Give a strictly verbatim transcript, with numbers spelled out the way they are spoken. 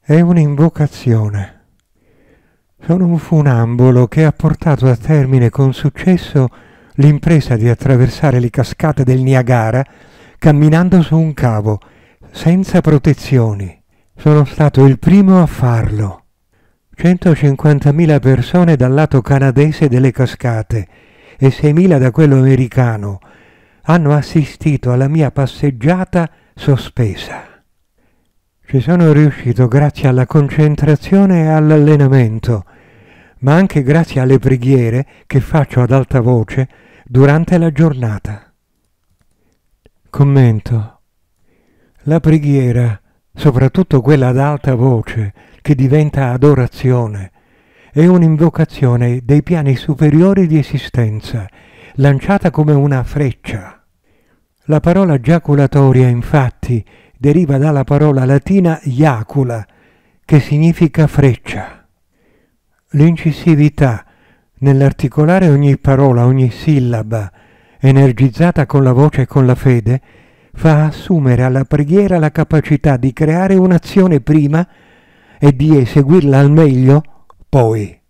È un'invocazione. Sono un funambolo che ha portato a termine con successo l'impresa di attraversare le cascate del Niagara camminando su un cavo, senza protezioni. Sono stato il primo a farlo. centocinquantamila persone dal lato canadese delle cascate e seimila da quello americano hanno assistito alla mia passeggiata sospesa. Ci sono riuscito grazie alla concentrazione e all'allenamento, ma anche grazie alle preghiere che faccio ad alta voce durante la giornata. Commento. La preghiera, soprattutto quella ad alta voce, che diventa adorazione, è un'invocazione dei piani superiori di esistenza, lanciata come una freccia. La parola giaculatoria, infatti, deriva dalla parola latina iacula, che significa freccia. L'incisività nell'articolare ogni parola, ogni sillaba, energizzata con la voce e con la fede, fa assumere alla preghiera la capacità di creare un'azione prima e di eseguirla al meglio poi.